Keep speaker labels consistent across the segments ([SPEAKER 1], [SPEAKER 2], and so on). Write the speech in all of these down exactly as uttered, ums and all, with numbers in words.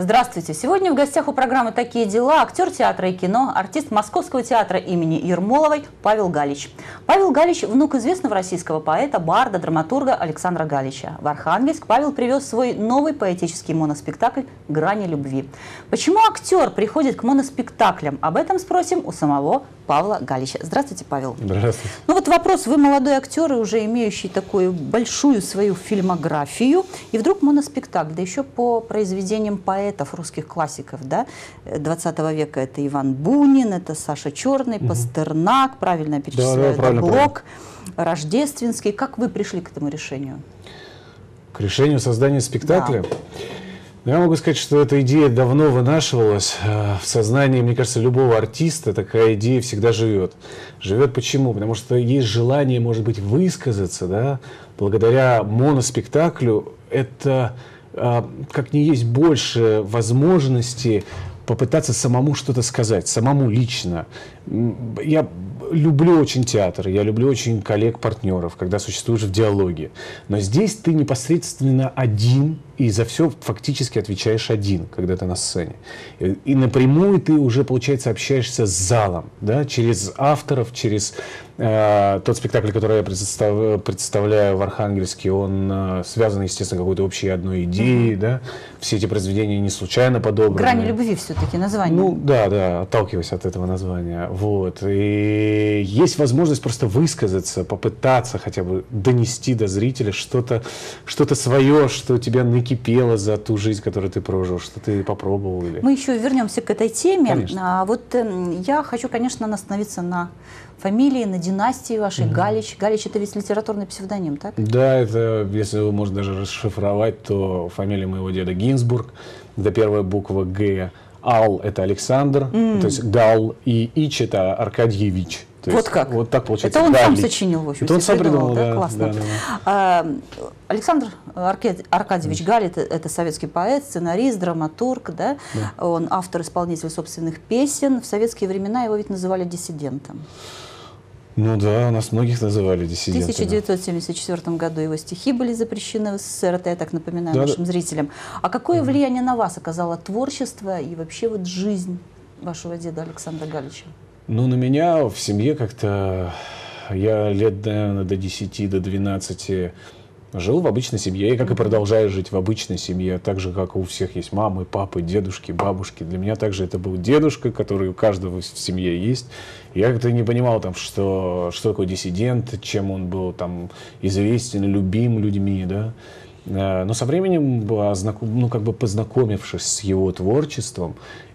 [SPEAKER 1] Здравствуйте! Сегодня в гостях у программы «Такие дела» актер театра и кино, артист Московского театра имени Ермоловой Павел Галич. Павел Галич – внук известного российского поэта, барда, драматурга Александра Галича. В Архангельск Павел привез свой новый поэтический моноспектакль «Грани любви». Почему актер приходит к моноспектаклям? Об этом спросим у самого Павла Галича. Здравствуйте, Павел.
[SPEAKER 2] Здравствуйте.
[SPEAKER 1] Ну вот вопрос. Вы молодой актер, и уже имеющий такую большую свою фильмографию, и вдруг моноспектакль, да еще по произведениям поэтов, русских классиков, да, двадцатого века. Это Иван Бунин, это Саша Черный, угу. Пастернак, правильно я перечисляю,
[SPEAKER 2] да, да, правильно,
[SPEAKER 1] Блок, правильно. Рождественский. Как вы пришли к этому решению?
[SPEAKER 2] К решению создания спектакля?
[SPEAKER 1] Да.
[SPEAKER 2] Я могу сказать, что эта идея давно вынашивалась. В сознании, мне кажется, любого артиста такая идея всегда живет. Живет почему? Потому что есть желание, может быть, высказаться, да, благодаря моноспектаклю. Это как не есть больше возможности попытаться самому что-то сказать, самому лично. Я люблю очень театр, я люблю очень коллег-партнеров, когда существуешь в диалоге. Но здесь ты непосредственно один, и за все фактически отвечаешь один, когда ты на сцене. И, и напрямую ты уже, получается, общаешься с залом, да, через авторов, через э, тот спектакль, который я представ, представляю в Архангельске, он э, связан, естественно, какой-то общей одной идеей, mm-hmm. да. Все эти произведения не случайно подобраны.
[SPEAKER 1] «Грани любви» все-таки название.
[SPEAKER 2] Ну, да, да, отталкиваясь от этого названия. Вот. И есть возможность просто высказаться, попытаться хотя бы донести до зрителя что-то, что-то свое, что тебя накипело за ту жизнь, которую ты прожил, что ты попробовал. Или...
[SPEAKER 1] Мы еще вернемся к этой теме.
[SPEAKER 2] Конечно.
[SPEAKER 1] А, вот э, я хочу, конечно, остановиться на фамилии, на династии вашей, mm-hmm. Галич. Галич — это ведь литературный псевдоним, так?
[SPEAKER 2] Да, это, если его можно даже расшифровать, то фамилия моего деда Гинзбург, это первая буква Г. Ал — это Александр, mm. то есть Гал, и Ич — это Аркадьевич. То
[SPEAKER 1] вот
[SPEAKER 2] есть,
[SPEAKER 1] как?
[SPEAKER 2] Вот так получается.
[SPEAKER 1] Это он
[SPEAKER 2] Галич.
[SPEAKER 1] сам сочинил, в общем.
[SPEAKER 2] Это он сам придумал,
[SPEAKER 1] да?
[SPEAKER 2] да.
[SPEAKER 1] Классно.
[SPEAKER 2] Да, да, да.
[SPEAKER 1] А, Александр Аркадьевич Галич — это, это советский поэт, сценарист, драматург, да? Да. Он автор-исполнитель собственных песен. В советские времена его ведь называли диссидентом.
[SPEAKER 2] Ну да, у нас многих называли диссидентами.
[SPEAKER 1] В тысяча девятьсот семьдесят четвёртом году его стихи были запрещены в СССР, это я так напоминаю да, нашим да. зрителям. А какое mm-hmm. влияние на вас оказало творчество и вообще вот жизнь вашего деда Александра Галича?
[SPEAKER 2] Ну, на меня в семье как-то, я лет, наверное, до десяти, до двенадцати жил в обычной семье, и как и продолжаю жить в обычной семье, так же, как у всех есть мамы, папы, дедушки, бабушки. Для меня также это был дедушка, который у каждого в семье есть. Я как-то не понимал, там, что, что такое диссидент, чем он был там, известен, любим людьми, да. Но со временем, ну, как бы познакомившись с его творчеством,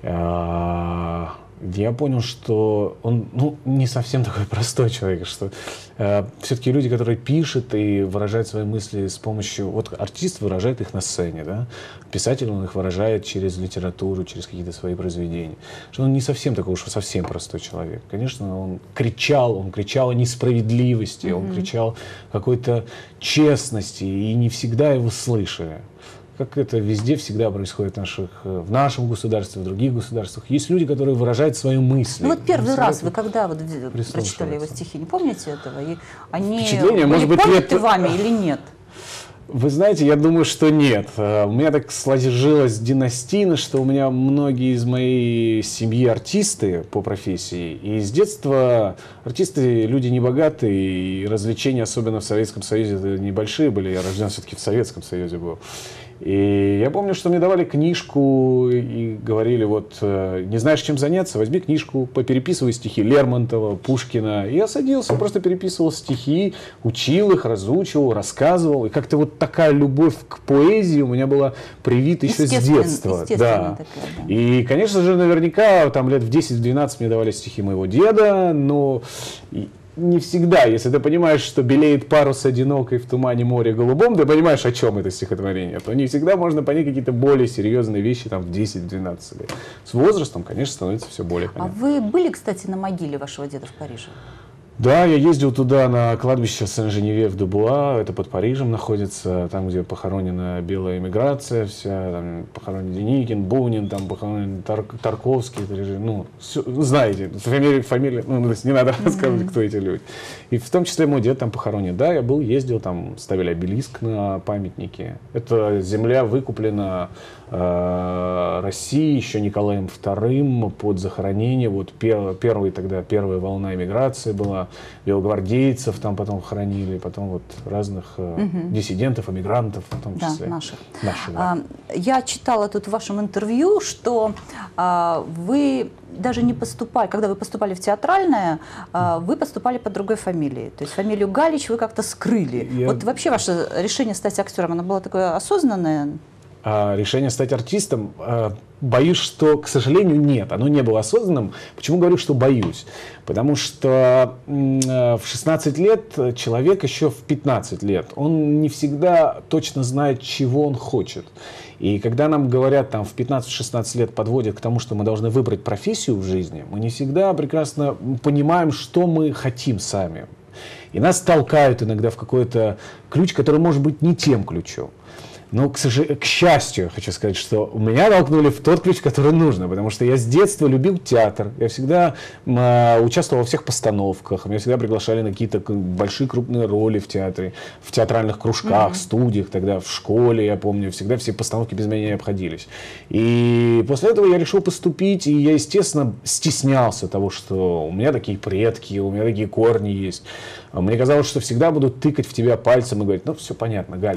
[SPEAKER 2] я понял, что он ну, не совсем такой простой человек, что э, все-таки люди, которые пишут и выражают свои мысли с помощью... Вот артист выражает их на сцене, да? Писатель он их выражает через литературу, через какие-то свои произведения. Что он не совсем такой уж совсем простой человек. Конечно, он кричал, он кричал о несправедливости, mm-hmm. он кричал о какой-то честности, и не всегда его слышали. Как это везде всегда происходит в, наших, в нашем государстве, в других государствах. Есть люди, которые выражают свои мысли.
[SPEAKER 1] Ну вот первый раз вы когда вот прочитали его стихи, не помните этого? И они
[SPEAKER 2] Впечатление,
[SPEAKER 1] были
[SPEAKER 2] может быть,
[SPEAKER 1] поняты
[SPEAKER 2] лет...
[SPEAKER 1] вами или нет?
[SPEAKER 2] Вы знаете, я думаю, что нет. У меня так сложилась династия, что у меня многие из моей семьи артисты по профессии. И с детства артисты люди небогатые, и развлечения, особенно в Советском Союзе, небольшие были. Я рожден все-таки в Советском Союзе был. И я помню, что мне давали книжку и говорили, вот, не знаешь, чем заняться, возьми книжку, попереписывай стихи Лермонтова, Пушкина. И я садился, просто переписывал стихи, учил их, разучивал, рассказывал. И как-то вот такая любовь к поэзии у меня была привита еще с детства. Да. Такая, да. И, конечно же, наверняка там лет в десять-двенадцать мне давали стихи моего деда, но... Не всегда, если ты понимаешь, что белеет парус одинокой в тумане моря голубом, ты понимаешь, о чем это стихотворение, то не всегда можно понять какие-то более серьезные вещи там в десять-двенадцать лет. С возрастом, конечно, становится все более понятно.
[SPEAKER 1] А вы были, кстати, на могиле вашего деда в Париже?
[SPEAKER 2] Да, я ездил туда на кладбище Сен-Женевьев-де-Буа, это под Парижем находится, там, где похоронена белая эмиграция вся, там похоронен Деникин, Бунин, там похоронен Тар Тарковский, ну, все, знаете, фамилия, фамилия, ну, не надо mm-hmm. рассказывать, кто эти люди. И в том числе мой дед там похоронен. Да, я был, ездил, там ставили обелиск на памятнике. Эта земля выкуплена э, Россией еще Николаем вторым под захоронение, вот пер, первый тогда, первая волна эмиграции была, белогвардейцев там потом хоронили, потом вот разных э, угу. диссидентов, эмигрантов в том числе.
[SPEAKER 1] Да, наших.
[SPEAKER 2] наших да.
[SPEAKER 1] а, я читала тут в вашем интервью, что а, вы даже не поступали, когда вы поступали в театральное, а, вы поступали под другой фамилией. То есть фамилию Галич вы как-то скрыли. Я... Вот вообще ваше решение стать актером, оно было такое осознанное?
[SPEAKER 2] А, решение стать артистом, а, боюсь, что, к сожалению, нет. Оно не было осознанным. Почему говорю, что боюсь? Потому что в шестнадцать лет человек еще в пятнадцать лет, он не всегда точно знает, чего он хочет. И когда нам говорят, там, в пятнадцать-шестнадцать лет подводят к тому, что мы должны выбрать профессию в жизни, мы не всегда прекрасно понимаем, что мы хотим сами. И нас толкают иногда в какой-то ключ, который может быть не тем ключом. Но, к, сожалению, к счастью, хочу сказать, что меня толкнули в тот ключ, который нужно, потому что я с детства любил театр, я всегда э, участвовал во всех постановках, меня всегда приглашали на какие-то большие крупные роли в театре, в театральных кружках, mm-hmm. студиях, тогда в школе, я помню, всегда все постановки без меня не обходились. И после этого я решил поступить, и я, естественно, стеснялся того, что у меня такие предки, у меня такие корни есть. Мне казалось, что всегда будут тыкать в тебя пальцем и говорить, ну, все понятно, Галь.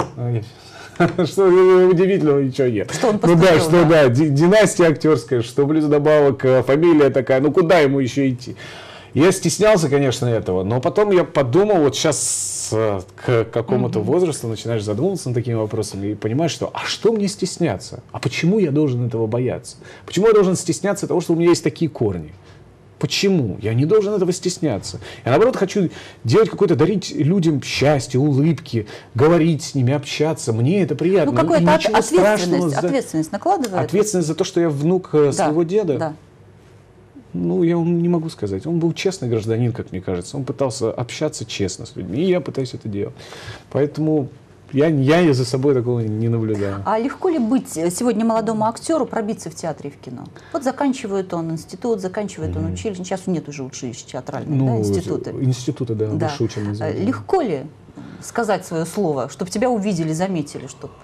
[SPEAKER 2] Что удивительного, ничего нет.
[SPEAKER 1] Что он
[SPEAKER 2] поступил, ну да, что да, да династия актерская, что плюс добавок фамилия такая, ну куда ему еще идти? Я стеснялся, конечно, этого, но потом я подумал, вот сейчас к какому-то mm-hmm. возрасту начинаешь задумываться над такими вопросами и понимаешь, что а что мне стесняться? А почему я должен этого бояться? Почему я должен стесняться того, что у меня есть такие корни? Почему? Я не должен этого стесняться. Я, наоборот, хочу делать какое-то, дарить людям счастье, улыбки, говорить с ними, общаться. Мне это приятно.
[SPEAKER 1] Ну, какая-то от, ответственность, за... ответственность накладывает?
[SPEAKER 2] Ответственность за то, что я внук да, своего деда?
[SPEAKER 1] Да.
[SPEAKER 2] Ну, я вам не могу сказать. Он был честный гражданин, как мне кажется. Он пытался общаться честно с людьми, и я пытаюсь это делать. Поэтому... Я, я за собой такого не наблюдаю.
[SPEAKER 1] А легко ли быть сегодня молодому актеру пробиться в театре и в кино? Вот заканчивает он институт, заканчивает mm-hmm. он училище. Сейчас нет уже училищ театральных, ну, да, институты.
[SPEAKER 2] Институты, да,
[SPEAKER 1] да.
[SPEAKER 2] высшее учебное заведение.
[SPEAKER 1] Легко ли сказать свое слово, чтобы тебя увидели, заметили, чтобы...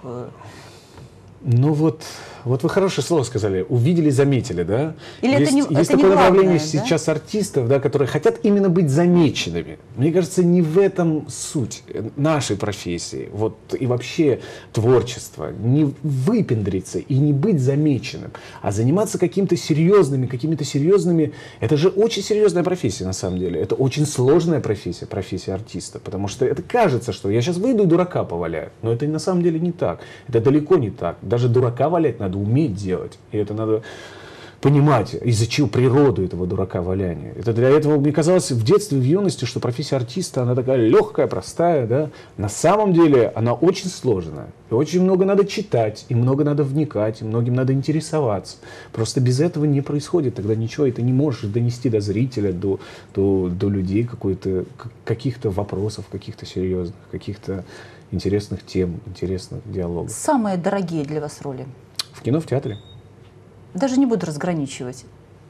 [SPEAKER 2] Ну вот, вот вы хорошее слово сказали. Увидели, заметили, да?
[SPEAKER 1] Или
[SPEAKER 2] есть
[SPEAKER 1] это не,
[SPEAKER 2] есть
[SPEAKER 1] это
[SPEAKER 2] такое
[SPEAKER 1] не главное,
[SPEAKER 2] направление
[SPEAKER 1] да?
[SPEAKER 2] сейчас артистов, да, которые хотят именно быть замеченными. Мне кажется, не в этом суть нашей профессии, вот и вообще творчества. Не выпендриться и не быть замеченным, а заниматься каким-то серьезными, какими-то серьезными. Это же очень серьезная профессия на самом деле. Это очень сложная профессия, профессия артиста, потому что это кажется, что я сейчас выйду и дурака поваляю, но это на самом деле не так. Это далеко не так. Даже дурака валять надо уметь делать. И это надо понимать, из-за чего природу этого дурака валяния. Это для этого, мне казалось, в детстве, в юности, что профессия артиста, она такая легкая, простая. Да? На самом деле она очень сложная. И очень много надо читать, и много надо вникать, и многим надо интересоваться. Просто без этого не происходит. Тогда ничего, и ты не можешь донести до зрителя, до, до, до людей какой-то, каких-то вопросов, каких-то серьезных, каких-то интересных тем, интересных диалогов.
[SPEAKER 1] Самые дорогие для вас роли?
[SPEAKER 2] В кино, в театре.
[SPEAKER 1] Даже не буду разграничивать.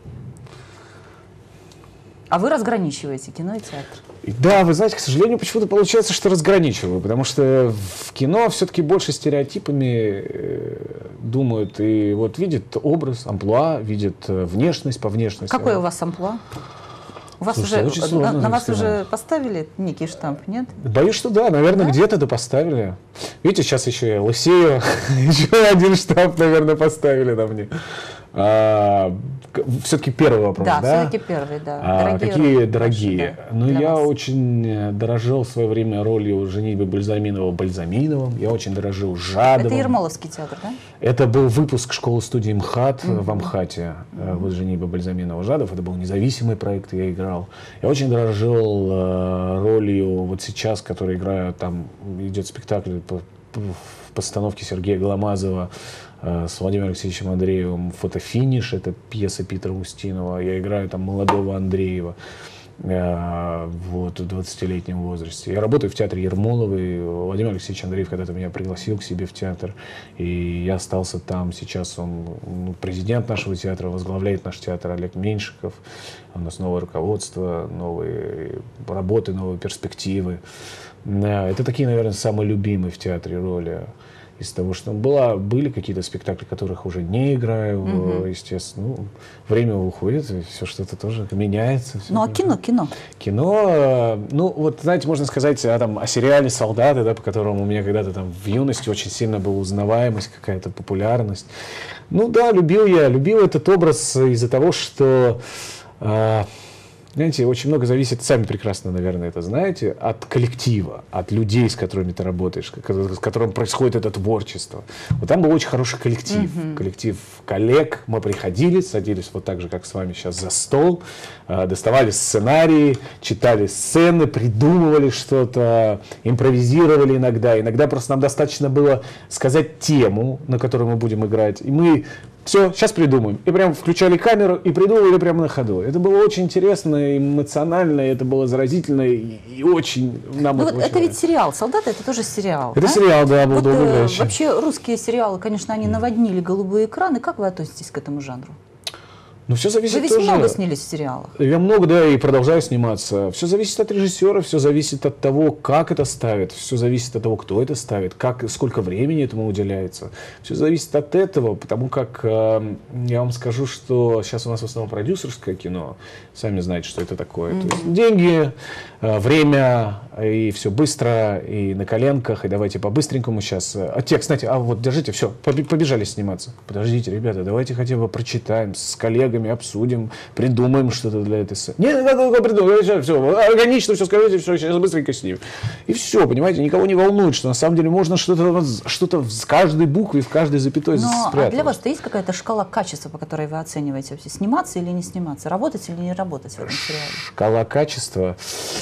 [SPEAKER 1] А вы разграничиваете кино и театр?
[SPEAKER 2] Да, вы знаете, к сожалению, почему-то получается, что разграничиваю, потому что в кино все-таки больше стереотипами думают и вот видят образ, амплуа, видят внешность по внешности.
[SPEAKER 1] Какое у вас амплуа? У вас
[SPEAKER 2] Слушайте,
[SPEAKER 1] уже, на, на вас уже поставили некий штамп, нет?
[SPEAKER 2] Боюсь, что да, наверное, да? где-то да поставили. Видите, сейчас еще я лысею, еще один штамп, наверное, поставили на мне. А, все-таки первый вопрос, да?
[SPEAKER 1] Да, все-таки первый, да.
[SPEAKER 2] А,
[SPEAKER 1] дорогие
[SPEAKER 2] какие
[SPEAKER 1] роли
[SPEAKER 2] дорогие?
[SPEAKER 1] ваши, да,
[SPEAKER 2] ну, я
[SPEAKER 1] вас.
[SPEAKER 2] очень дорожил в свое время ролью «Женитьбы Бальзаминова» Бальзаминовым. Я очень дорожил Жадовым.
[SPEAKER 1] Это Ермоловский театр, да?
[SPEAKER 2] Это был выпуск школы-студии МХАТ mm-hmm. в Амхате.
[SPEAKER 1] Mm-hmm.
[SPEAKER 2] Вот «Женитьба Бальзаминова» Жадов. Это был независимый проект, я играл. Я очень дорожил э, ролью вот сейчас, которую играю, там идет спектакль по, по, в постановке Сергея Гломазова с Владимиром Алексеевичем Андреевым «Фотофиниш», это пьеса Питера Устинова, я играю там молодого Андреева. вот, в двадцатилетнем возрасте. Я работаю в театре Ермоловой. Владимир Алексеевич Андреев когда-то меня пригласил к себе в театр, и я остался там. Сейчас он ну, президент нашего театра, возглавляет наш театр Олег Меньшиков. У нас новое руководство, новые работы, новые перспективы. Это такие, наверное, самые любимые в театре роли. Из того, что была, были какие-то спектакли, которых уже не играю, угу. естественно. Ну, время уходит, и все что-то тоже меняется.
[SPEAKER 1] Ну, а кино, кино?
[SPEAKER 2] Кино, ну, вот, знаете, можно сказать о, там, о сериале «Солдаты», да, по которому у меня когда-то там в юности очень сильно была узнаваемость, какая-то популярность. Ну, да, любил я, любил этот образ из-за того, что... Э, Знаете, очень много зависит, сами прекрасно, наверное, это знаете, от коллектива, от людей, с которыми ты работаешь, с которым происходит это творчество. Вот там был очень хороший коллектив, mm-hmm. коллектив коллег. Мы приходили, садились вот так же, как с вами сейчас, за стол, доставали сценарии, читали сцены, придумывали что-то, импровизировали иногда. Иногда просто нам достаточно было сказать тему, на которую мы будем играть, и мы... Все, сейчас придумаем. И прям включали камеру и придумывали прямо на ходу. Это было очень интересно, эмоционально, это было заразительно и, и очень нам
[SPEAKER 1] ну
[SPEAKER 2] это
[SPEAKER 1] вот
[SPEAKER 2] очень
[SPEAKER 1] это ведь сериал. «Солдаты» — это тоже сериал.
[SPEAKER 2] Это
[SPEAKER 1] да?
[SPEAKER 2] сериал, да, был
[SPEAKER 1] вот,
[SPEAKER 2] долгоиграющий.
[SPEAKER 1] э, Вообще русские сериалы, конечно, они наводнили голубые экраны. Как вы относитесь к этому жанру?
[SPEAKER 2] Ну, все зависит
[SPEAKER 1] Вы ведь
[SPEAKER 2] тоже...
[SPEAKER 1] много снялись в сериалах.
[SPEAKER 2] Я много, да, и продолжаю сниматься. Все зависит от режиссера, все зависит от того, как это ставят, все зависит от того, кто это ставит, как, сколько времени этому уделяется. Все зависит от этого, потому как э, я вам скажу, что сейчас у нас в основном продюсерское кино. Сами знаете, что это такое. Mm-hmm. То есть деньги, э, время, и все быстро, и на коленках, и давайте по-быстренькому сейчас. А те, кстати, а вот держите, все, побежали сниматься. Подождите, ребята, давайте хотя бы прочитаем с коллегами, обсудим, придумаем что-то для этой сцены. Нет, не надо такое придумать, все, все, органично все скажите, все, сейчас быстренько снимем. И все, понимаете, никого не волнует, что на самом деле можно что-то, что-то в каждой букве, в каждой запятой
[SPEAKER 1] Но,
[SPEAKER 2] спрятать.
[SPEAKER 1] А для вас-то есть какая-то шкала качества, по которой вы оцениваете вообще, сниматься или не сниматься, работать или не работать в этом сериале?
[SPEAKER 2] Шкала качества...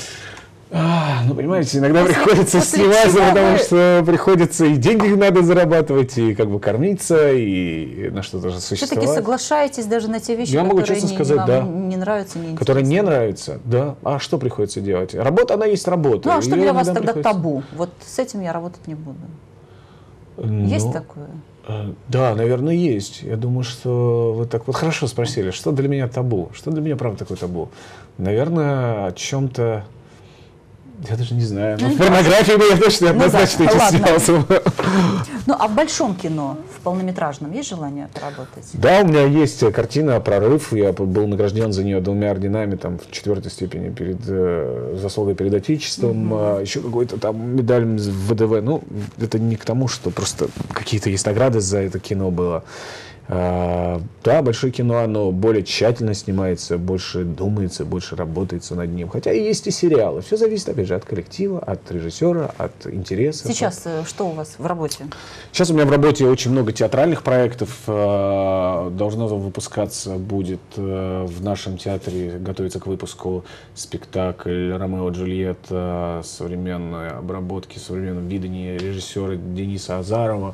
[SPEAKER 2] А, ну, понимаете, иногда после, приходится
[SPEAKER 1] после
[SPEAKER 2] сниматься, потому
[SPEAKER 1] вы...
[SPEAKER 2] что приходится и деньги надо зарабатывать, и как бы кормиться, и на что-то же существовать.
[SPEAKER 1] Все-таки соглашаетесь даже на те вещи,
[SPEAKER 2] Я
[SPEAKER 1] которые
[SPEAKER 2] могу честно
[SPEAKER 1] не,
[SPEAKER 2] сказать,
[SPEAKER 1] вам
[SPEAKER 2] да.
[SPEAKER 1] не нравятся, не интересны?
[SPEAKER 2] Которые не нравятся, да. А что приходится делать? Работа, она есть работа.
[SPEAKER 1] Ну, а что
[SPEAKER 2] Ее
[SPEAKER 1] для вас тогда
[SPEAKER 2] приходится...
[SPEAKER 1] табу? Вот с этим я работать не буду.
[SPEAKER 2] Ну,
[SPEAKER 1] есть такое?
[SPEAKER 2] Да, наверное, есть. Я думаю, что вы так вот хорошо спросили, что для меня табу? Что для меня, правда, такое табу? Наверное, о чем-то... Я даже не знаю. Ну, в порнографии бы я точно однозначно
[SPEAKER 1] ну, да,
[SPEAKER 2] не снялся.
[SPEAKER 1] Ну, а в большом кино, в полнометражном, есть желание поработать?
[SPEAKER 2] Да, у меня есть картина «Прорыв». Я был награжден за нее двумя орденами, там, в четвертой степени, перед э, заслугой перед Отечеством. Mm-hmm. а, еще какой-то там медаль в ВДВ. Ну, это не к тому, что просто какие-то есть награды за это кино было. А, да, большое кино, оно более тщательно снимается, больше думается, больше работается над ним. Хотя и есть и сериалы. Все зависит, опять же, от коллектива, от режиссера, от интереса.
[SPEAKER 1] Сейчас от... что у вас в работе?
[SPEAKER 2] Сейчас у меня в работе очень много театральных проектов. Должно выпускаться будет в нашем театре, готовится к выпуску спектакль «Ромео и Джульетта», современной обработки, современном видении режиссера Дениса Азарова.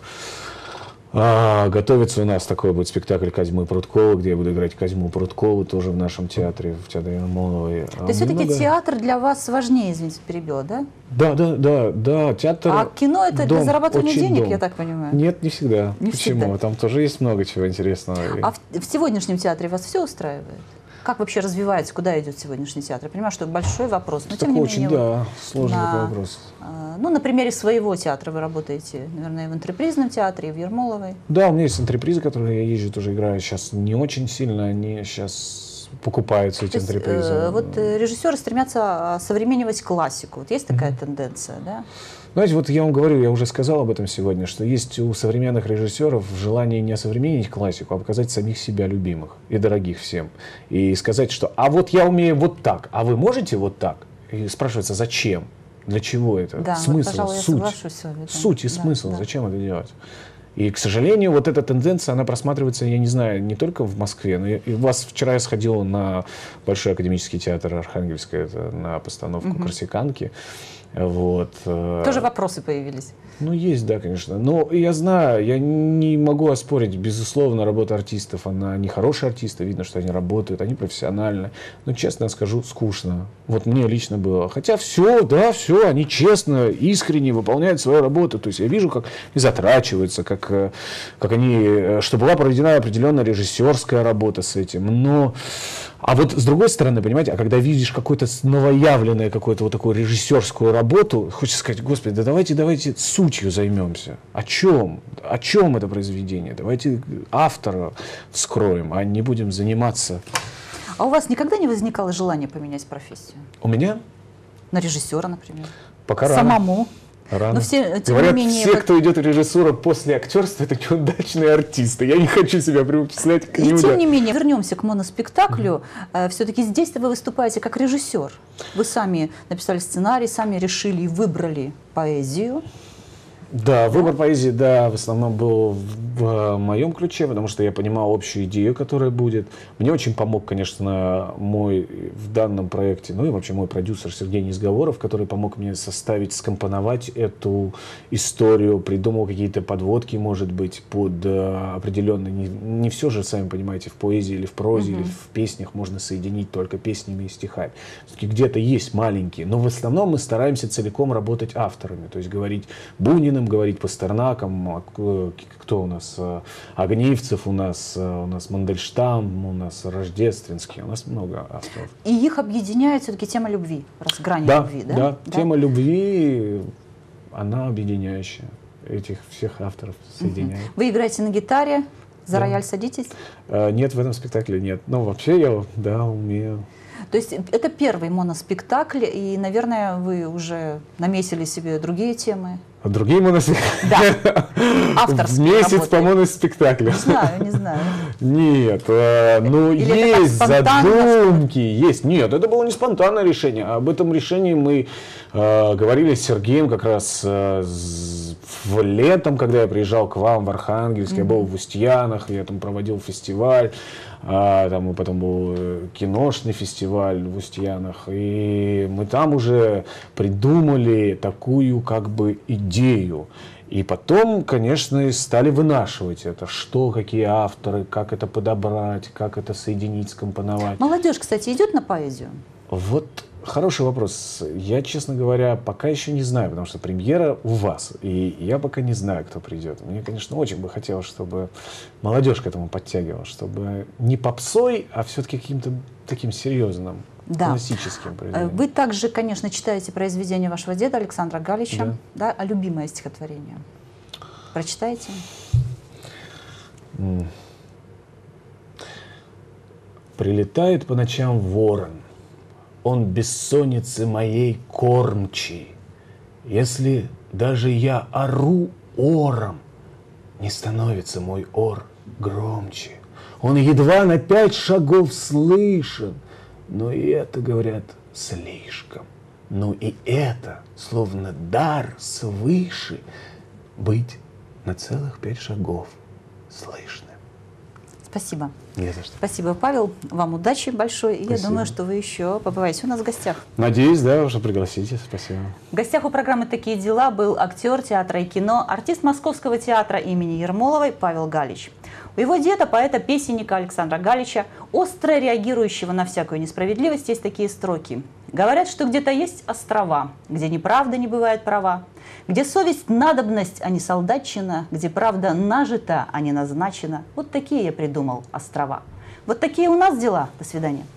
[SPEAKER 2] А, готовится у нас такой будет спектакль Козьмы Прудкова, где я буду играть Козьму Прудкову, тоже в нашем театре, в театре Ермоловой.
[SPEAKER 1] То есть все-таки много... театр для вас важнее, извините, перебила, да?
[SPEAKER 2] Да, да, да, да, театр.
[SPEAKER 1] А кино это
[SPEAKER 2] дом,
[SPEAKER 1] для зарабатывания денег,
[SPEAKER 2] дом.
[SPEAKER 1] Я так понимаю?
[SPEAKER 2] Нет, не всегда.
[SPEAKER 1] Не
[SPEAKER 2] Почему?
[SPEAKER 1] всегда.
[SPEAKER 2] Там тоже есть много чего интересного.
[SPEAKER 1] А в, в сегодняшнем театре вас все устраивает? Как вообще развивается, куда идет сегодняшний театр? Я понимаю, что это большой вопрос, но тем
[SPEAKER 2] так
[SPEAKER 1] не
[SPEAKER 2] очень,
[SPEAKER 1] менее...
[SPEAKER 2] да, сложный
[SPEAKER 1] на,
[SPEAKER 2] такой вопрос.
[SPEAKER 1] Ну, на примере своего театра вы работаете, наверное, и в Антрепризном театре, и в Ермоловой.
[SPEAKER 2] Да, у меня есть антрепризы, которые я езжу, тоже играю. Сейчас не очень сильно, они сейчас покупаются, эти антрепризы.
[SPEAKER 1] Э, вот режиссеры стремятся осовременивать классику. Вот есть такая mm-hmm. тенденция, да?
[SPEAKER 2] Знаете, вот я вам говорю, я уже сказал об этом сегодня, что есть у современных режиссеров желание не осовременить классику, а показать самих себя любимых и дорогих всем. И сказать, что «а вот я умею вот так, а вы можете вот так?» И спрашивается, зачем? Для чего это?
[SPEAKER 1] Да,
[SPEAKER 2] смысл,
[SPEAKER 1] вот, пожалуй,
[SPEAKER 2] суть.
[SPEAKER 1] я соглашусь с вами.
[SPEAKER 2] Суть и
[SPEAKER 1] да,
[SPEAKER 2] смысл,
[SPEAKER 1] да.
[SPEAKER 2] Зачем это делать? И, к сожалению, вот эта тенденция, она просматривается, я не знаю, не только в Москве, но и у вас вчера я сходил на Большой академический театр Архангельска, это на постановку угу. «Корсиканки». Вот.
[SPEAKER 1] Тоже вопросы появились.
[SPEAKER 2] Ну, есть, да, конечно. Но я знаю, я не могу оспорить, безусловно, работа артистов. Она, они хорошие артисты, видно, что они работают, они профессиональны. Но, честно скажу, скучно. Вот мне лично было. Хотя все, да, все, они честно, искренне выполняют свою работу. То есть я вижу, как они затрачиваются, как, как они, что была проведена определенная режиссерская работа с этим. Но... А вот с другой стороны, понимаете, а когда видишь какую-то новоявленную, какую-то вот такую режиссерскую работу, хочется сказать: господи, да давайте, давайте сутью займемся. О чем? О чем это произведение? Давайте автора вскроем, а не будем заниматься.
[SPEAKER 1] А у вас никогда не возникало желания поменять профессию?
[SPEAKER 2] У меня?
[SPEAKER 1] На режиссера, например?
[SPEAKER 2] Пока рано.
[SPEAKER 1] Самому?
[SPEAKER 2] Рано.
[SPEAKER 1] Но все, тем
[SPEAKER 2] Говорят,
[SPEAKER 1] не менее,
[SPEAKER 2] все,
[SPEAKER 1] вот...
[SPEAKER 2] кто идет в режиссуру после актерства, это неудачные артисты. Я не хочу себя причислять к ним.
[SPEAKER 1] И тем не менее, вернемся к моноспектаклю. Mm-hmm. Все-таки здесь вы выступаете как режиссер. Вы сами написали сценарий, сами решили и выбрали поэзию.
[SPEAKER 2] Да, выбор поэзии, да, в основном был в, в моем ключе, потому что я понимал общую идею, которая будет. Мне очень помог, конечно, мой в данном проекте, ну и вообще мой продюсер Сергей Низговоров, который помог мне составить, скомпоновать эту историю, придумал какие-то подводки, может быть, под uh, определенные... Не, не все же, сами понимаете, в поэзии или в прозе, mm-hmm. или в песнях можно соединить только песнями и стихами. Все-таки где-то есть маленькие, но в основном мы стараемся целиком работать авторами, то есть говорить Буниным, говорить Пастернаком, кто у нас, Огнивцев, у нас, у нас Мандельштам, у нас Рождественский, у нас много авторов.
[SPEAKER 1] И их объединяет все-таки тема любви, разграни
[SPEAKER 2] да,
[SPEAKER 1] любви, да?
[SPEAKER 2] Да,
[SPEAKER 1] да,
[SPEAKER 2] тема любви, она объединяющая, этих всех авторов соединяет.
[SPEAKER 1] Вы играете на гитаре, за да. рояль садитесь?
[SPEAKER 2] А, нет, в этом спектакле нет. Но вообще я, да, умею.
[SPEAKER 1] То есть это первый моноспектакль, и, наверное, вы уже наметили себе другие темы?
[SPEAKER 2] А другие моноспектакли?
[SPEAKER 1] Да, авторские.
[SPEAKER 2] В месяц
[SPEAKER 1] работы.
[SPEAKER 2] По моноспектаклю.
[SPEAKER 1] Не знаю, не знаю.
[SPEAKER 2] Нет, э, ну
[SPEAKER 1] Или
[SPEAKER 2] есть задумки, есть. Нет, это было не спонтанное решение. Об этом решении мы э, говорили с Сергеем как раз э, в летом, когда я приезжал к вам в Архангельск, mm-hmm. я был в Устьянах, я там проводил фестиваль. А, там потом был киношный фестиваль в Устьянах, и мы там уже придумали такую как бы идею. И потом, конечно, стали вынашивать это, что, какие авторы, как это подобрать, как это соединить, скомпоновать.
[SPEAKER 1] Молодежь, кстати, идет на поэзию?
[SPEAKER 2] Вот хороший вопрос. Я, честно говоря, пока еще не знаю, потому что премьера у вас, и я пока не знаю, кто придет. Мне, конечно, очень бы хотелось, чтобы молодежь к этому подтягивала, чтобы не попсой, а все-таки каким-то таким серьезным, да. классическим произведением.
[SPEAKER 1] Вы также, конечно, читаете произведения вашего деда Александра Галича, да. Да? А любимое стихотворение? Прочитаете?
[SPEAKER 2] Mm. Прилетает по ночам ворон, он бессонницы моей кормчий. Если даже я ору ором, не становится мой ор громче. Он едва на пять шагов слышен, но и это, говорят, слишком. Но и это, словно дар свыше, быть на целых пять шагов слышно.
[SPEAKER 1] Спасибо.
[SPEAKER 2] Не за что.
[SPEAKER 1] Спасибо, Павел. Вам удачи большой. И
[SPEAKER 2] Спасибо.
[SPEAKER 1] Я думаю, что вы еще побываете у нас в гостях.
[SPEAKER 2] Надеюсь, да, что пригласите. Спасибо.
[SPEAKER 1] В гостях у программы «Такие дела» был актер театра и кино, артист Московского театра имени Ермоловой Павел Галич. У его деда, поэта-песенника Александра Галича, остро реагирующего на всякую несправедливость, есть такие строки. Говорят, что где-то есть острова, где неправда не бывает права, где совесть надобность, а не солдатчина, где правда нажита, а не назначена. Вот такие я придумал острова. Вот такие у нас дела. До свидания.